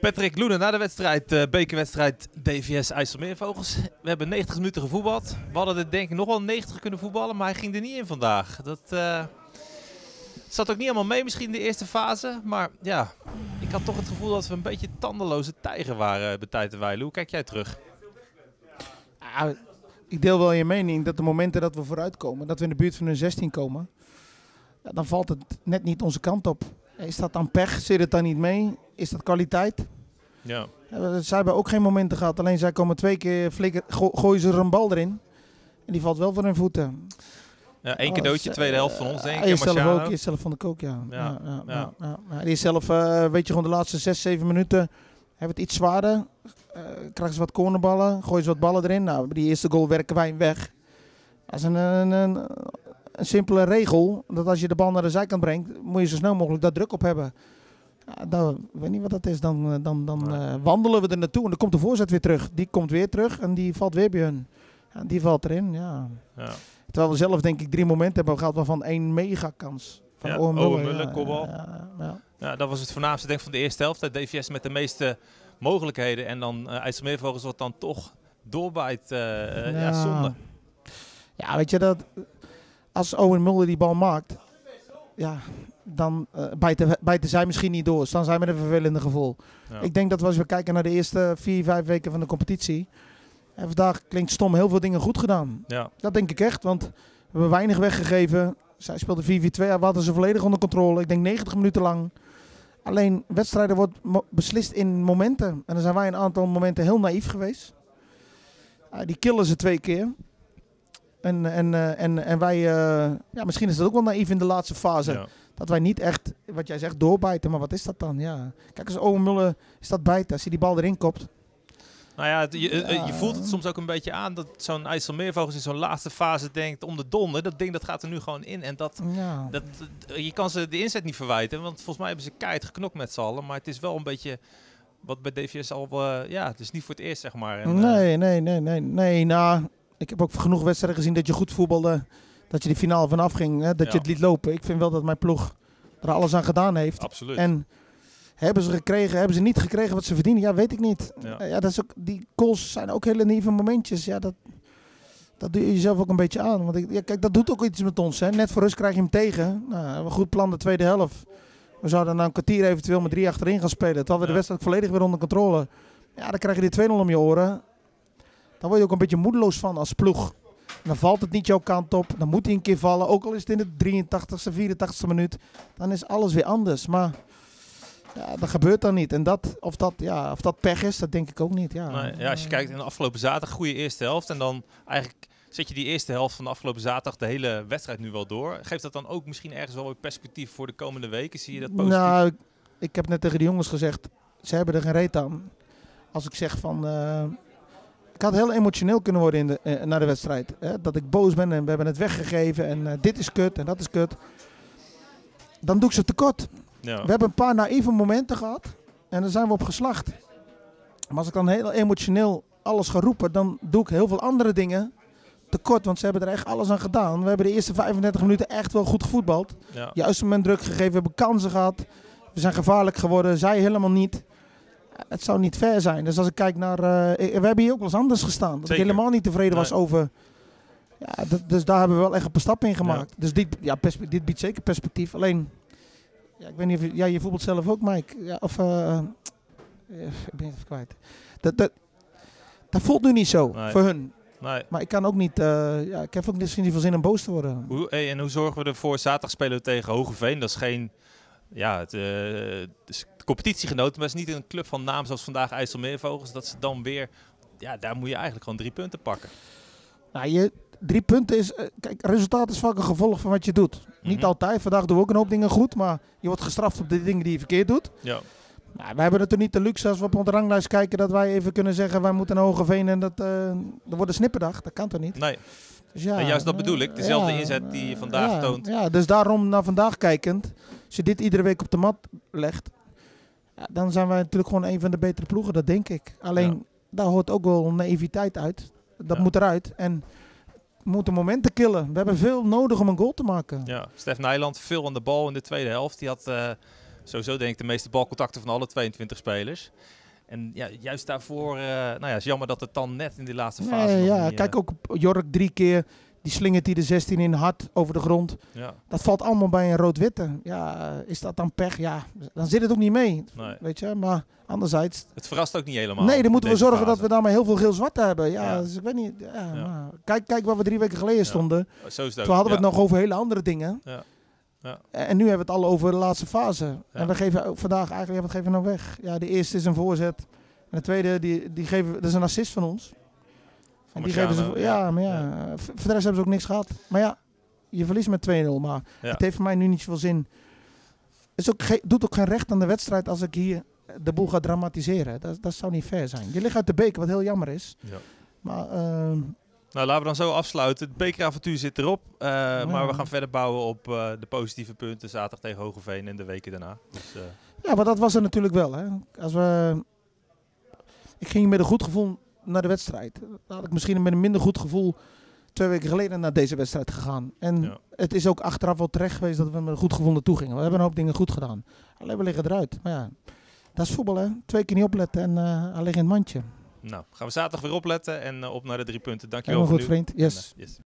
Patrick Loenen, na de wedstrijd, bekerwedstrijd DVS IJsselmeervogels. We hebben 90 minuten gevoetbald. We hadden er denk ik nog wel 90 kunnen voetballen, maar hij ging er niet in vandaag. Dat zat ook niet helemaal mee misschien in de eerste fase. Maar ja, ik had toch het gevoel dat we een beetje tandeloze tijger waren bij tijd en wijle. Hoe kijk jij terug? Ik deel wel je mening dat de momenten dat we vooruitkomen, dat we in de buurt van hun 16 komen, ja, dan valt het net niet onze kant op. Is dat dan pech? Zit het dan niet mee? Is dat kwaliteit? Ja. Zij hebben ook geen momenten gehad. Alleen zij komen 2 keer flikken, gooien ze er een bal erin. En die valt wel voor hun voeten. Ja, 1 cadeautje, tweede helft van ons denk ik. Eerst zelf van de kook, ja. Die is zelf, weet je, gewoon de laatste 6-7 minuten hebben het iets zwaarder. Krijgen ze wat cornerballen, gooien ze wat ballen erin. Nou, die eerste goal werken wij hem weg. Dat is een simpele regel, dat als je de bal naar de zijkant brengt, moet je zo snel mogelijk daar druk op hebben. Ja, ik weet niet wat dat is, dan wandelen we er naartoe en dan komt de voorzet weer terug. Die komt weer terug en die valt weer bij hun. Ja, die valt erin, ja. Terwijl we zelf denk ik 3 momenten hebben gehad waarvan 1 mega kans. Van Owen Muller, kopbal. Ja, dat was het voornaamste denk ik van de eerste helft. DVS met de meeste mogelijkheden en dan IJsselmeervogels wat dan toch doorbijt. Zonde. Ja, weet je dat als Owen Muller die bal maakt, ja, dan bijten zij misschien niet door. Dan zijn we een vervelende gevoel. Ja. Ik denk dat als we kijken naar de eerste 4-5 weken van de competitie, en vandaag klinkt stom heel veel dingen goed gedaan. Ja. Dat denk ik echt, want we hebben weinig weggegeven. Zij speelden 4-4-2, we hadden ze volledig onder controle. Ik denk 90 minuten lang. Alleen wedstrijden wordt beslist in momenten. En dan zijn wij een aantal momenten heel naïef geweest. Die killen ze 2 keer. En wij, misschien is dat ook wel naïef in de laatste fase. Ja. Dat wij niet echt, wat jij zegt, doorbijten. Maar wat is dat dan? Ja. Kijk, als Owen Muller is dat bijten, als hij die bal erin kopt. Nou ja, je voelt het soms ook een beetje aan dat zo'n IJsselmeervogels in zo'n laatste fase denkt om de donder. Dat ding dat gaat er nu gewoon in. En je kan ze de inzet niet verwijten, want volgens mij hebben ze keihard geknokt met z'n allen. Maar het is wel een beetje wat bij DVS al, het is niet voor het eerst zeg maar. En, nee. Nou, ik heb ook genoeg wedstrijden gezien dat je goed voetbalde, dat je die finale vanaf ging, hè, dat je het liet lopen. Ik vind wel dat mijn ploeg er alles aan gedaan heeft. Absoluut. En hebben ze gekregen, hebben ze niet gekregen wat ze verdienen? Ja, weet ik niet. Ja, dat is ook, die goals zijn ook hele lieve momentjes. Ja, dat doe je jezelf ook een beetje aan. Want kijk, dat doet ook iets met ons. Hè. Net voor rust krijg je hem tegen. Nou, we hebben een goed plan de tweede helft. We zouden na een kwartier eventueel met 3 achterin gaan spelen. Terwijl we de wedstrijd volledig weer onder controle. Ja, dan krijg je die 2-0 om je oren. Dan word je ook een beetje moedeloos van als ploeg. En dan valt het niet jouw kant op. Dan moet hij een keer vallen. Ook al is het in de 83ste, 84ste minuut. Dan is alles weer anders. Maar ja, dat gebeurt dan niet. En of dat pech is, dat denk ik ook niet. Ja. Nee, als je kijkt in de afgelopen zaterdag, goede eerste helft. En dan eigenlijk zet je die eerste helft van de afgelopen zaterdag de hele wedstrijd nu wel door. Geeft dat dan ook misschien ergens wel weer perspectief voor de komende weken? Zie je dat positief? Nou, ik heb net tegen de jongens gezegd, ze hebben er geen reet aan. Als ik zeg van, ik had heel emotioneel kunnen worden na de wedstrijd. Dat ik boos ben en we hebben het weggegeven en dit is kut en dat is kut. Dan doe ik ze tekort. Ja. We hebben een paar naïeve momenten gehad en daar zijn we op geslacht. Maar als ik dan heel emotioneel alles ga roepen, dan doe ik heel veel andere dingen tekort. Want ze hebben er echt alles aan gedaan. We hebben de eerste 35 minuten echt wel goed gevoetbald. Ja. Juist moment druk gegeven, we hebben kansen gehad. We zijn gevaarlijk geworden, zij helemaal niet. Het zou niet fair zijn. Dus als ik kijk naar, we hebben hier ook wel eens anders gestaan. Dat ik helemaal niet tevreden was over. Ja, dus daar hebben we wel echt een stap in gemaakt. Ja. Dus dit biedt zeker perspectief. Alleen, ja, ik weet niet of je voetbalt zelf ook, Mike. Ja, ik ben het even kwijt. Dat voelt nu niet zo voor hun. Nee. Maar ik kan ook niet, ik heb ook misschien niet veel zin om boos te worden. En hoe zorgen we ervoor? Zaterdag spelen we tegen Hogeveen. Dat is geen, het is competitiegenoten, maar het is niet een club van naam zoals vandaag IJsselmeervogels. Dat ze dan weer, daar moet je eigenlijk gewoon 3 punten pakken. Nou, 3 punten is, kijk, resultaat is vaak een gevolg van wat je doet. Niet altijd, vandaag doen we ook een hoop dingen goed, maar je wordt gestraft op de dingen die je verkeerd doet. Ja. Nou, wij hebben natuurlijk niet de luxe als we op onze ranglijst kijken dat wij even kunnen zeggen wij moeten naar Hogeveen en dat wordt een snipperdag. Dat kan toch niet? Nee. Dus en juist dat bedoel ik, dezelfde inzet die je vandaag toont. Ja, dus daarom naar vandaag kijkend, als je dit iedere week op de mat legt, dan zijn wij natuurlijk gewoon een van de betere ploegen, dat denk ik. Alleen, daar hoort ook wel naïviteit uit. Dat moet eruit. En we moeten momenten killen. We hebben veel nodig om een goal te maken. Ja, Stef Nijland veel aan de bal in de tweede helft. Die had Sowieso denk ik de meeste balcontacten van alle 22 spelers. En ja, juist daarvoor, is jammer dat het dan net in die laatste fase nog niet, kijk ook Jork 3 keer, die slingert hij de 16 in hard over de grond. Ja. Dat valt allemaal bij een rood-witte. Ja, is dat dan pech? Ja, dan zit het ook niet mee. Nee. Weet je, maar anderzijds... Het verrast ook niet helemaal. Nee, dan moeten we zorgen fase. dat we daarmee heel veel geel-zwart hebben. Ja, Ja. Dus ik weet niet. Ja, Ja. maar kijk waar we 3 weken geleden stonden. Zo is het ook. Toen hadden we het nog over hele andere dingen. Ja. Ja. En nu hebben we het al over de laatste fase. Ja. En we geven ook vandaag eigenlijk, wat geven we nou weg? Ja, de eerste is een voorzet. En de tweede, die geven, dat is een assist van ons. En die geven ze, voor de rest hebben ze ook niks gehad. Maar ja, je verliest met 2-0. Maar het heeft voor mij nu niet zoveel zin. Het is ook doet ook geen recht aan de wedstrijd als ik hier de boel ga dramatiseren. Dat zou niet fair zijn. Je ligt uit de beker, wat heel jammer is. Ja. Maar... Nou, laten we dan zo afsluiten. Het bekeravontuur zit erop. Maar we gaan verder bouwen op de positieve punten. Zaterdag tegen Hoogeveen en de weken daarna. Dus, ja, maar dat was er natuurlijk wel. Hè. Ik ging met een goed gevoel naar de wedstrijd. Dan had ik misschien met een minder goed gevoel 2 weken geleden naar deze wedstrijd gegaan. En het is ook achteraf wel terecht geweest dat we met een goed gevoel naartoe gingen. We hebben een hoop dingen goed gedaan. Alleen we liggen eruit. Maar ja, dat is voetbal, hè. 2 keer niet opletten en hij ligt in het mandje. Nou, gaan we zaterdag weer opletten en op naar de 3 punten. Dankjewel Helemaal goed, vriend. Yes. Yes.